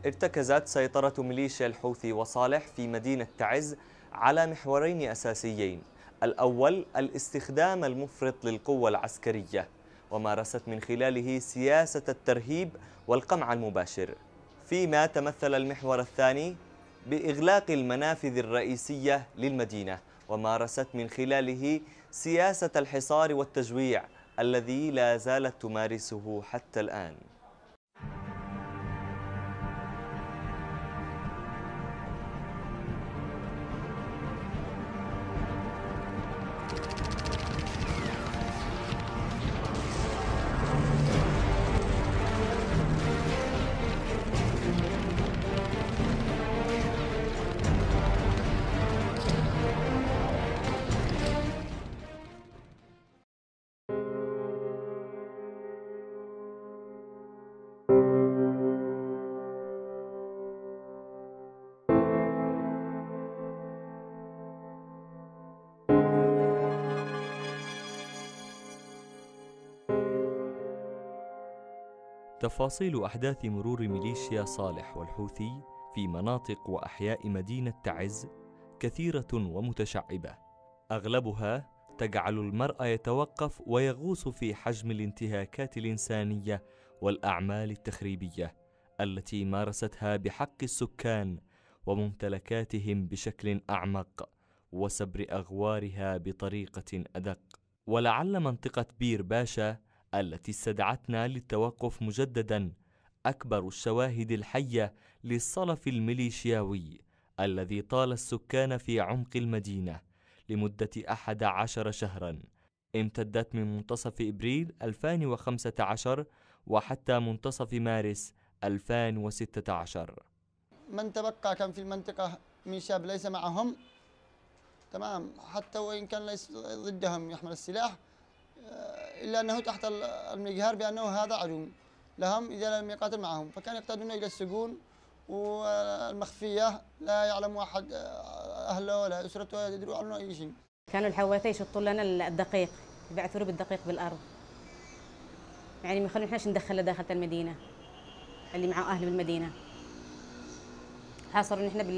ارتكزت سيطرة ميليشيا الحوثي وصالح في مدينة تعز على محورين أساسيين. الأول الاستخدام المفرط للقوة العسكرية، ومارست من خلاله سياسة الترهيب والقمع المباشر، فيما تمثل المحور الثاني بإغلاق المنافذ الرئيسية للمدينة، ومارست من خلاله سياسة الحصار والتجويع الذي لا زالت تمارسه حتى الآن. تفاصيل أحداث مرور ميليشيا صالح والحوثي في مناطق وأحياء مدينة تعز كثيرة ومتشعبة، أغلبها تجعل المرء يتوقف ويغوص في حجم الانتهاكات الإنسانية والأعمال التخريبية التي مارستها بحق السكان وممتلكاتهم بشكل أعمق، وسبر أغوارها بطريقة أدق. ولعل منطقة بير باشا التي استدعتنا للتوقف مجددا أكبر الشواهد الحية للصلف الميليشياوي الذي طال السكان في عمق المدينة لمدة 11 شهرا امتدت من منتصف إبريل 2015 وحتى منتصف مارس 2016. من تبقى كان في المنطقة من شاب ليس معهم تمام، حتى وإن كان ليس ضدهم يحمل السلاح، إلا أنه تحت المجهر بأنه هذا عدو لهم إذا لم يقاتل معهم، فكان يقتادون إلى السجون والمخفية، لا يعلم أحد أهله ولا أسرته يدروا عنه أي شيء. كانوا الحواثي يشطوا لنا الدقيق، يبعثوا له بالدقيق بالأرض، يعني ما يخلون إحنا ندخله داخل المدينة اللي معه أهل بالمدينة. حاصروا إحنا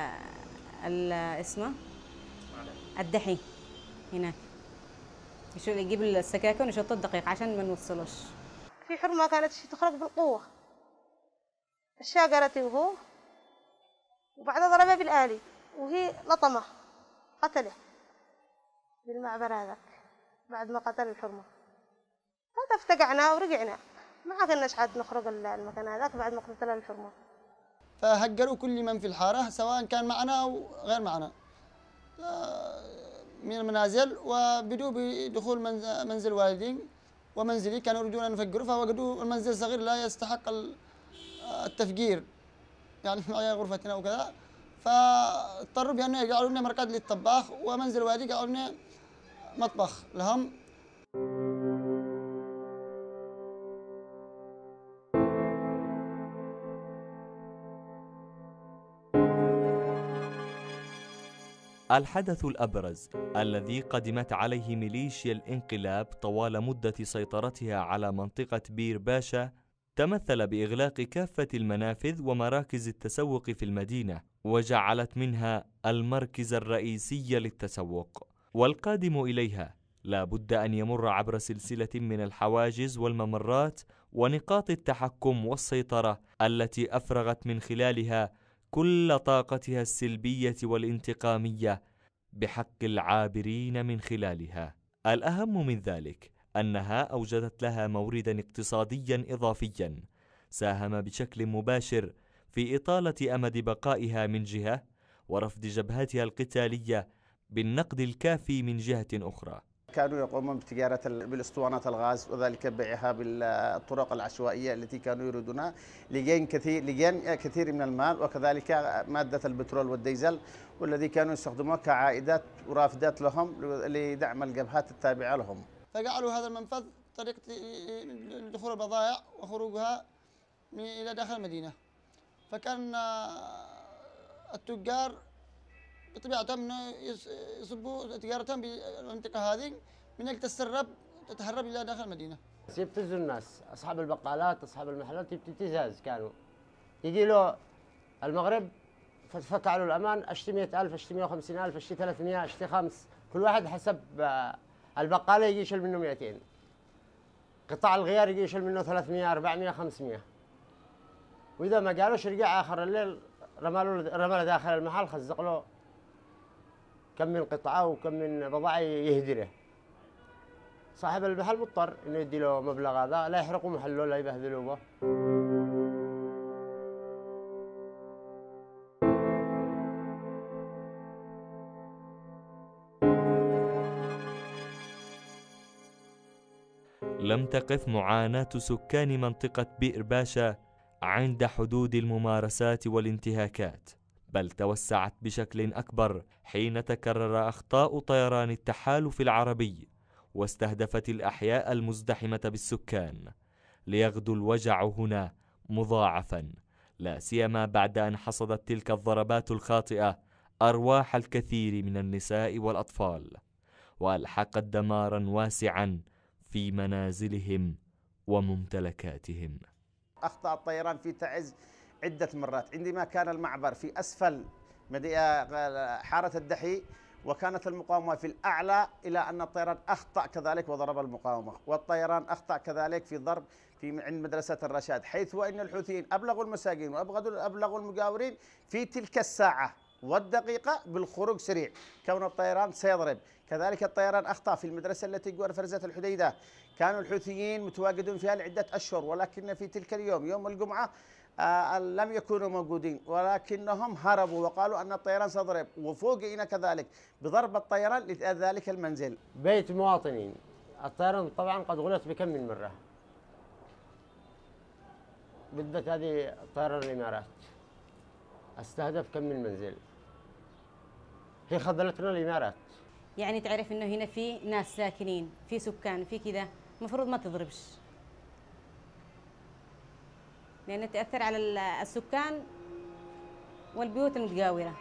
اسمه الدحي هناك، يجيب السكاكين ويشطوا الدقيق عشان ما نوصلوش. في حرمة كانت تخرج بالقوة، الشاقرتي وهو، وبعدها ضربها بالآلي وهي لطمه قتله بالمعبر هذاك بعد ما قتل الحرمة. هذا افتقعنا ورجعنا، ما كناش عاد نخرج المكان هذاك بعد ما قتل الحرمة. فهجروا كل من في الحارة سواء كان معنا أو غير معنا من المنازل، وبدوا بدخول منزل والدي ومنزلي، كانوا يريدون أن يفجروا، فوجدوا المنزل صغير لا يستحق التفجير، يعني معي غرفتنا وكذا، فاضطروا بأنه يجعلوا لنا مركز للطباخ، ومنزل والدي جعلوا لنا مطبخ لهم. الحدث الأبرز الذي قدمت عليه ميليشيا الانقلاب طوال مدة سيطرتها على منطقة بير باشا تمثل بإغلاق كافة المنافذ ومراكز التسوق في المدينة، وجعلت منها المركز الرئيسي للتسوق، والقادم إليها لا بد أن يمر عبر سلسلة من الحواجز والممرات ونقاط التحكم والسيطرة التي أفرغت من خلالها كل طاقتها السلبية والانتقامية بحق العابرين من خلالها. الأهم من ذلك أنها أوجدت لها موردا اقتصاديا إضافيا ساهم بشكل مباشر في إطالة أمد بقائها من جهة، ورفض جبهتها القتالية بالنقد الكافي من جهة أخرى. كانوا يقومون بتجارة بالاسطوانات الغاز وذلك بيعها بالطرق العشوائية التي كانوا يريدونها لجين كثير من المال، وكذلك مادة البترول والديزل، والذي كانوا يستخدموها كعائدات ورافدات لهم لدعم الجبهات التابعة لهم. فجعلوا هذا المنفذ طريقة دخول البضائع وخروجها إلى داخل المدينة، فكان التجار بطبيعتهم يصبوا تجارتهم بالمنطقة هذه من أجل تتهرب إلى داخل المدينة. يبتزوا الناس، أصحاب البقالات أصحاب المحلات يبتزاز كانوا يجي له المغرب فتفك على الأمان، أشتي 100,000 أشتي 150,000 أشتي 300 أشتي 5، كل واحد حسب البقالة يجي يشيل منه 200. قطاع الغيار يجي يشيل منه 300 400 500. وإذا ما قالوش رجع آخر الليل رمى داخل المحل، خزق له كم من قطعة وكم من بضاعة يهدره. صاحب المحل مضطر إنه يدي له مبلغ هذا، لا يحرقوا محله لا يبهدلوا به. لم تقف معاناة سكان منطقة بئر باشا عند حدود الممارسات والانتهاكات، بل توسعت بشكل أكبر حين تكرر أخطاء طيران التحالف العربي واستهدفت الأحياء المزدحمة بالسكان، ليغدو الوجع هنا مضاعفا، لا سيما بعد أن حصدت تلك الضربات الخاطئة أرواح الكثير من النساء والأطفال، وألحقت دمارا واسعا في منازلهم وممتلكاتهم. أخطأ الطيران في تعز عدة مرات، عندما كان المعبر في أسفل حارة الدحي وكانت المقاومة في الأعلى، إلى أن الطيران أخطأ كذلك وضرب المقاومة، والطيران أخطأ كذلك في ضرب عند مدرسة الرشاد، حيث وإن الحوثيين أبلغوا المساجين وأبلغوا المجاورين في تلك الساعة والدقيقة بالخروج سريع، كون الطيران سيضرب. كذلك الطيران أخطأ في المدرسة التي جوار فرزة الحديدة، كانوا الحوثيين متواجدون فيها لعدة أشهر، ولكن في تلك اليوم يوم الجمعة لم يكونوا موجودين، ولكنهم هربوا وقالوا أن الطيران سيضرب، وفوجئنا كذلك بضرب الطيران لذلك المنزل. بيت مواطنين، الطيران طبعا قد غلط بكم من مرة، بالذات هذه طيران الإمارات استهدف كم من منزل، هي خذلتنا الإمارات. يعني تعرف إنه هنا في ناس ساكنين، في سكان، في كذا، المفروض ما تضربش، لأنه تأثر على السكان والبيوت المتجاورة.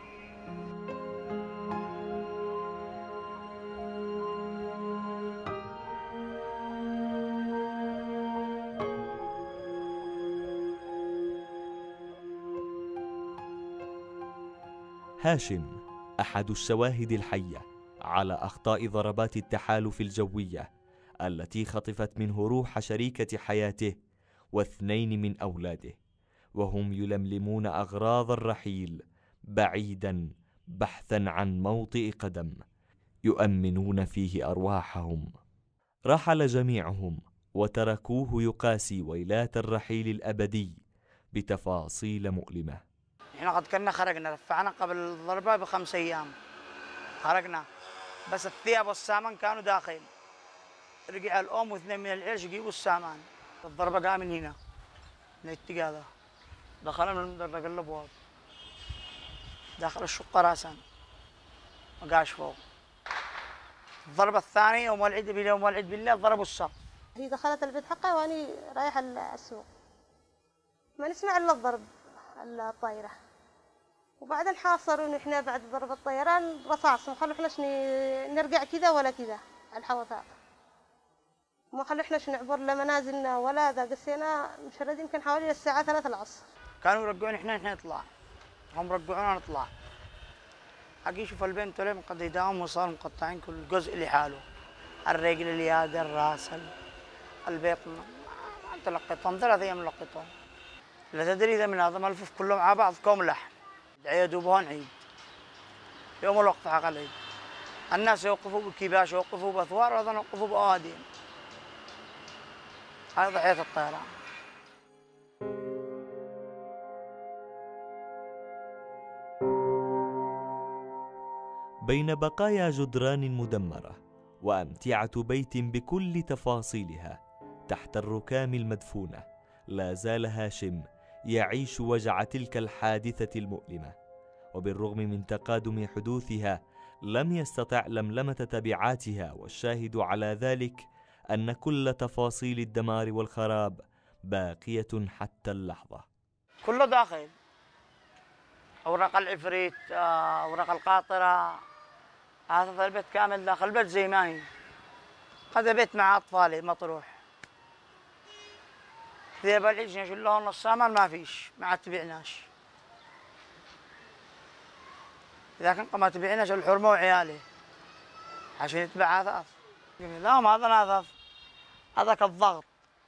هاشم أحد الشواهد الحية على أخطاء ضربات التحالف الجوية التي خطفت منه روح شريكة حياته واثنين من أولاده، وهم يلملمون أغراض الرحيل بعيدا بحثا عن موطئ قدم يؤمنون فيه أرواحهم. رحل جميعهم وتركوه يقاسي ويلات الرحيل الأبدي بتفاصيل مؤلمة. احنا قد كنا خرجنا رفعنا قبل الضربة ب5 أيام، خرجنا بس الثياب والسامان كانوا داخل. رجع الأم واثنين من العيال يجيبوا السامان، الضربة جاء من هنا من الاتجاه هذا، دخلنا من مدرج الأبواب، داخل الشقة راسا ما قاش فوق. الضربة الثانية يوم العيد بالله ضربوا السقف. هي دخلت البيت حقها وأنا رايحة السوق، ما نسمع إلا الضرب الطايرة، وبعدين حاصروا إحنا بعد ضرب الطيران رصاص، ما خلوا إحناش نرجع كذا ولا كذا على الحوثاء، ما خلوا إحناش نعبر لمنازلنا ولا ذا، قسينا مشرد يمكن حوالي الساعة 3 العصر. كانوا يرجعون إحنا نطلع، هم رجعونا نطلع. حقي شوف البنت ليه مقضيداهم وصاروا مقطعين كل جزء لحاله، الرجل اليد الراس البيت ما تلقيتهم 3 أيام لقيتهم. لا تدري إذا من هذا ملفوف كلهم على بعض كوم لحم، دعية دوبهون عيد، يوم الوقت حق العيد الناس يوقفوا بكباش يوقفوا بأثوار وهذا يوقفوا بأوادين. هذه ضحية الطيران. بين بقايا جدران مدمرة وأمتعة بيت بكل تفاصيلها تحت الركام المدفونة، لا زال هاشم يعيش وجع تلك الحادثة المؤلمة، وبالرغم من تقادم حدوثها لم يستطع لملمة تبعاتها، والشاهد على ذلك أن كل تفاصيل الدمار والخراب باقية حتى اللحظة. كله داخل، أوراق العفريت، أوراق القاطرة، هذا البيت كامل داخل البيت زي ما هي. هذا بيت مع أطفالي مطروح، ذيب الحين نشيلهم نص سامان ما فيش، ما عاد تبيعناش. إذا كان ما تبيعناش الحرمة وعيالي عشان يتبع أثاث. لا ما هذا أثاث، هذاك الضغط،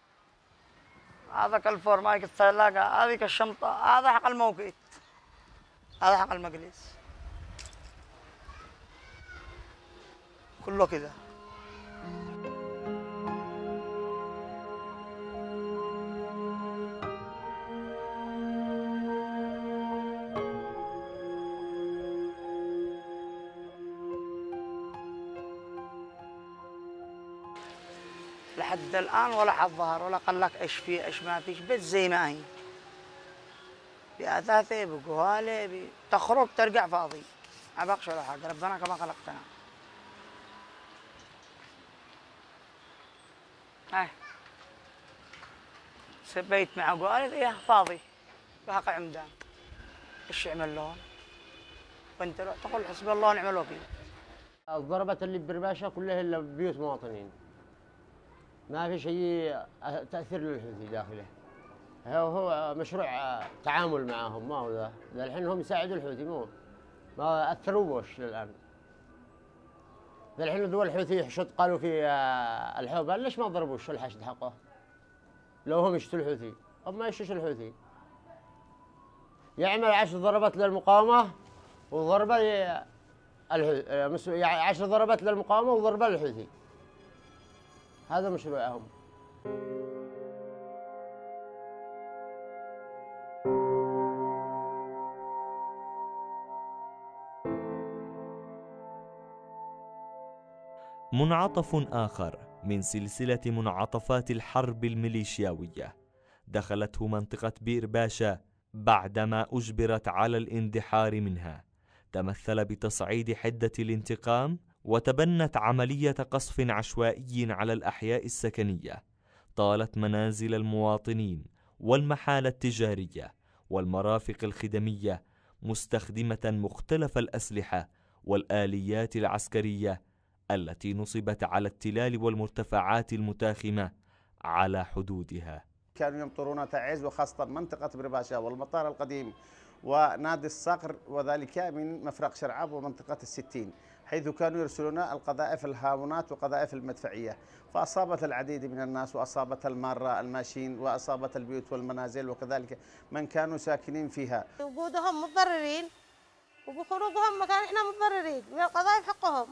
هذاك الفورمايك الثلاجة، هذيك الشنطة، هذا حق الموقيت، هذا حق المجلس، كله كذا. لحد الآن ولا حد ظهر ولا قال لك ايش فيه ايش ما فيش، بس زي ما هي بأثاثه بقواله تخرج ترجع فاضي، ما بقش ولا حاجة. ربنا كما خلقتنا. هاي سبيت مع قواله ايه فاضي باقي عمدان، ايش يعمل لهم؟ وانت تقول حسبي الله ونعم الوكيل. الضربات اللي برباشة كلها الا بيوت مواطنين، ما في شيء تأثير للحوثي داخله. هو مشروع تعامل معهم، ما هو ذا الحين هم يساعدوا الحوثي، ما أثروا بوش للآن. ذا الحين دول الحوثي يحشد قالوا في الحوبة، ليش ما ضربوش الحشد حقه؟ لو هم يشتوا الحوثي، هم ما يشتوش الحوثي. يعمل 10 ضربات للمقاومة وضربة 10 ضربات للمقاومة وضربة للحوثي. هذا مشروعهم. منعطف آخر من سلسلة منعطفات الحرب الميليشياوية دخلته منطقة بئر باشا بعدما أجبرت على الاندحار منها، تمثل بتصعيد حدة الانتقام، وتبنت عملية قصف عشوائي على الأحياء السكنية طالت منازل المواطنين والمحال التجارية والمرافق الخدمية، مستخدمة مختلف الأسلحة والآليات العسكرية التي نصبت على التلال والمرتفعات المتاخمة على حدودها. كانوا يمطرون تعز، وخاصة منطقة بئر باشا والمطار القديم ونادي الصقر، وذلك من مفرق شرعاب ومنطقة الستين، حيث كانوا يرسلون القذائف الهاونات وقذائف المدفعية، فأصابت العديد من الناس، وأصابت المارة الماشين، وأصابت البيوت والمنازل، وكذلك من كانوا ساكنين فيها. وجودهم متضررين وبخروجهم مكان احنا متضررين من القذائف حقهم.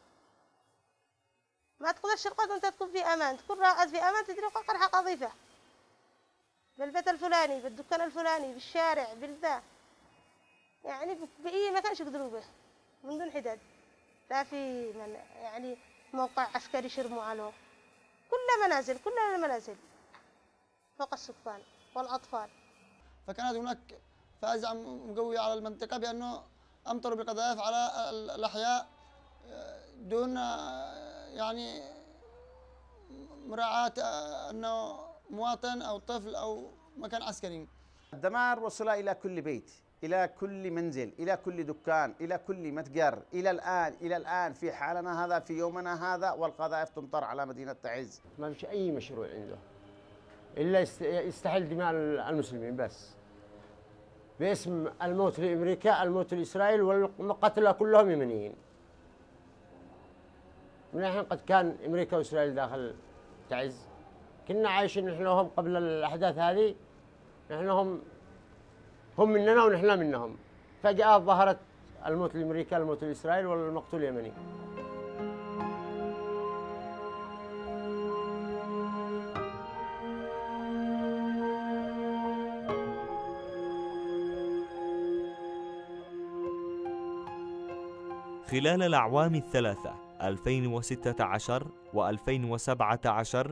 ما تقدرش ترقد وانت تكون في امان، تكون راقد في امان تدري قرحة قذيفة بالبيت الفلاني، بالدكان الفلاني، بالشارع، بالذا، يعني بأي مكان يقدروا به من دون حداد. لا في يعني موقع عسكري شرموا عليه، كل منازل، كل المنازل فوق السكان والأطفال. فكانت هناك فازع مقوي على المنطقة بأنه أمطروا بقذائف على الأحياء دون يعني مراعاة أنه مواطن أو طفل أو مكان عسكري. الدمار وصل إلى كل بيت، إلى كل منزل، إلى كل دكان، إلى كل متجر. إلى الآن في حالنا هذا، في يومنا هذا، والقذائف تمطر على مدينة تعز. ما فيش أي مشروع عنده إلا يستحل دماء المسلمين بس، باسم الموت لأمريكا، الموت لإسرائيل، والقتلى كلهم يمنيين. من الحين قد كان أمريكا وإسرائيل داخل تعز، كنا عايشين نحن وهم قبل الأحداث هذه، نحن هم مننا ونحن منهم. فجأة ظهرت الموت لأمريكا، الموت لإسرائيل، والمقتول اليمني. خلال الأعوام الثلاثة 2016 و2017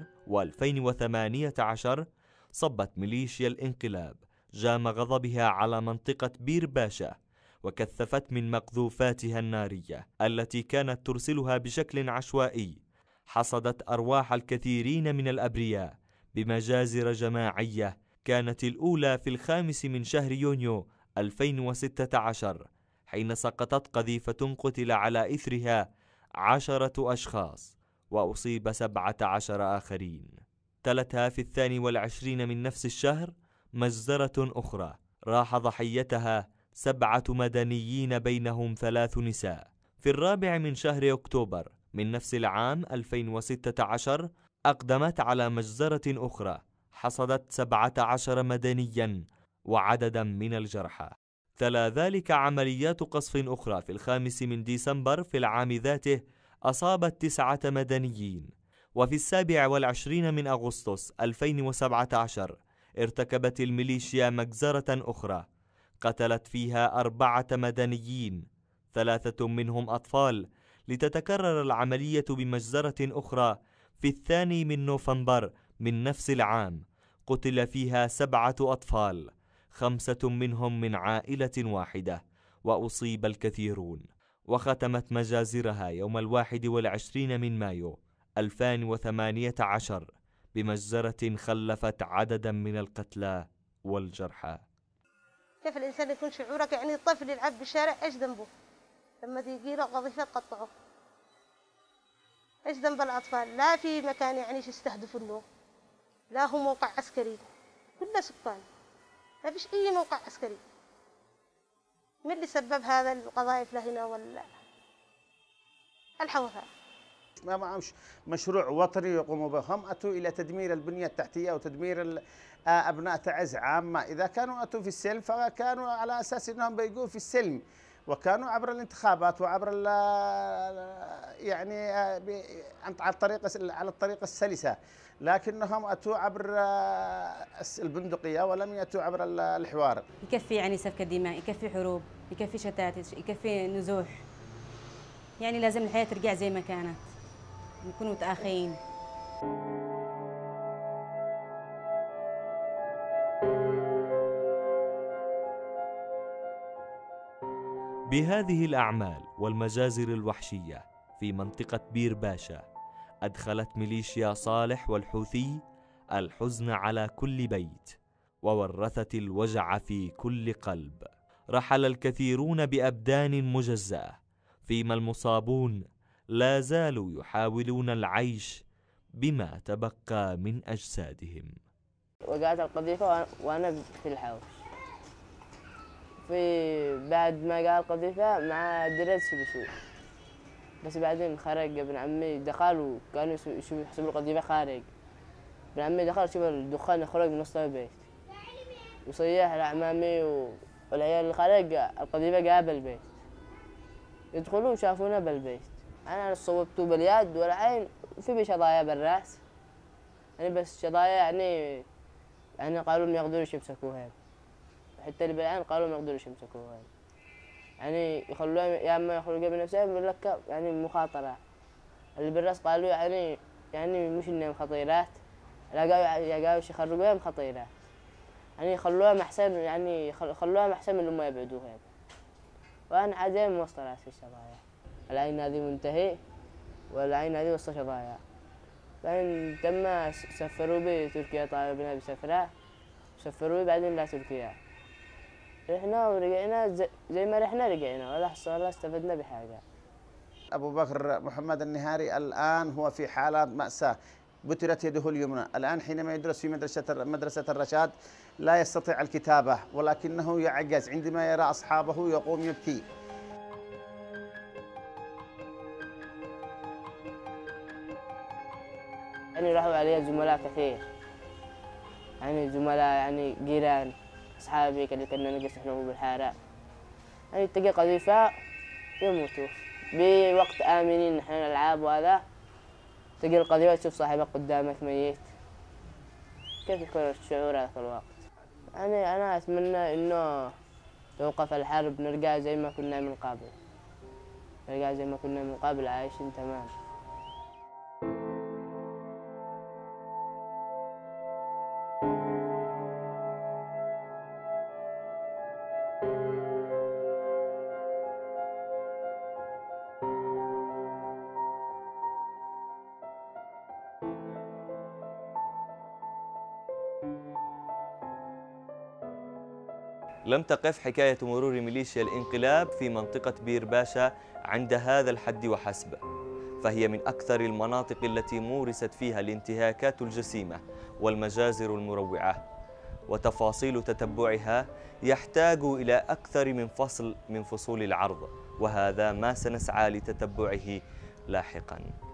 و2018 صبت ميليشيا الانقلاب جام غضبها على منطقة بئر باشا، وكثفت من مقذوفاتها النارية التي كانت ترسلها بشكل عشوائي، حصدت أرواح الكثيرين من الأبرياء بمجازر جماعية كانت الأولى في 5 من شهر يونيو 2016، حين سقطت قذيفة قتل على إثرها 10 أشخاص وأصيب 17 آخرين. تلتها في 22 من نفس الشهر مجزرة أخرى راح ضحيتها 7 مدنيين بينهم 3 نساء. في 4 من شهر أكتوبر من نفس العام 2016 أقدمت على مجزرة أخرى حصدت 17 مدنيا وعددا من الجرحى. تلا ذلك عمليات قصف أخرى في 5 من ديسمبر في العام ذاته أصابت 9 مدنيين. وفي 27 من أغسطس 2017 ارتكبت الميليشيا مجزرة أخرى قتلت فيها 4 مدنيين 3 منهم أطفال، لتتكرر العملية بمجزرة أخرى في 2 من نوفمبر من نفس العام قتل فيها 7 أطفال 5 منهم من عائلة واحدة وأصيب الكثيرون. وختمت مجازرها يوم 21 من مايو 2018 بمجزرة خلفت عددا من القتلى والجرحى. كيف الإنسان يكون شعورك؟ يعني الطفل يلعب بالشارع، إيش ذنبه لما تيجي له قذيفة تقطعه؟ إيش ذنب الأطفال؟ لا في مكان يعني يستهدفون له، لا هو موقع عسكري، كله سكان، ما فيش أي موقع عسكري. من اللي سبب هذا القذائف لهنا ولا الحوثاء؟ ما معهمش مشروع وطني يقوموا به، هم أتوا إلى تدمير البنية التحتية وتدمير أبناء تعز عامة. إذا كانوا أتوا في السلم فكانوا على أساس أنهم بيقوا في السلم، وكانوا عبر الانتخابات وعبر يعني على الطريقة السلسة، لكنهم أتوا عبر البندقية ولم يأتوا عبر الحوار. يكفي يعني سفك الدماء، يكفي حروب، يكفي شتات، يكفي نزوح. يعني لازم الحياة ترجع زي ما كانت، نكون متآخين. بهذه الأعمال والمجازر الوحشية في منطقة بير باشا أدخلت ميليشيا صالح والحوثي الحزن على كل بيت وورثت الوجع في كل قلب. رحل الكثيرون بأبدان مجزأة، فيما المصابون لا زالوا يحاولون العيش بما تبقى من أجسادهم. وقعت القذيفة وأنا في الحوش. بعد ما قال القذيفة ما دريت بشيء، بس بعدين خرج ابن عمي دخل وكانوا يحسبوا القذيفة خارج. ابن عمي دخل شوف الدخان يخرج من وسط البيت وصيح لعمامي والعيال اللي خارج القذيفة قابل البيت. يدخلوا وشافونا بالبيت. أنا صوبته باليد والعين وفي شظايا بالراس، يعني بس شظايا يعني قالوا ما يقدروش يمسكوها، حتى اللي بالعين قالوا ما يقدروش يمسكوها، يعني يخلوها يا اما يخرجوا بنفسهم يقول لك يعني مخاطرة. اللي بالراس قالوا يعني مش انهم خطيرات، لا قالوا يخرجوهم خطيرات، يعني يخلوها احسن، يعني يخلوها احسن من اللي ما يبعدوها. وانا عادي موسط راسي الشظايا، العين هذه منتهي والعين هذه وسط شظايا. بعدين تم سفروا بي تركيا، طالبنا بسفرة سفروا بعدين لا تركيا. رحنا ورجعنا زي ما رجعنا ولا استفدنا بحاجة. أبو بكر محمد النهاري الآن هو في حالة مأساة، بترت يده اليمنى. الآن حينما يدرس في مدرسة الرشاد لا يستطيع الكتابة ولكنه يعجز، عندما يرى أصحابه يقوم يبكي. يعني راحوا علي زملاء كثير، يعني زملاء يعني جيران أصحابي اللي كنا نجلس نحن بالحارة، يعني تلقى قذيفة يموتوا بوقت آمنين نحن نلعب، وهذا تلقى القذيفة تشوف صاحبك قدامك ميت. كيف يكون الشعور هذاك الوقت؟ يعني أنا أتمنى إنه توقف الحرب، نرجع زي ما كنا من قبل، نرجع زي ما كنا من قبل عايشين تمام. لم تقف حكاية مرور ميليشيا الانقلاب في منطقة بير باشا عند هذا الحد وحسب، فهي من أكثر المناطق التي مورست فيها الانتهاكات الجسيمة والمجازر المروعة، وتفاصيل تتبعها يحتاج إلى أكثر من فصل من فصول العرض، وهذا ما سنسعى لتتبعه لاحقاً.